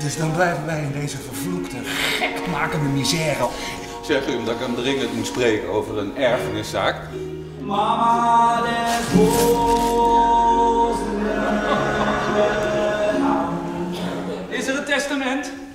Dus dan blijven wij in deze vervloekte, gekmakende misère. Zeg u omdat ik hem dringend moet spreken over een erfeniszaak. Mama, Is er een testament?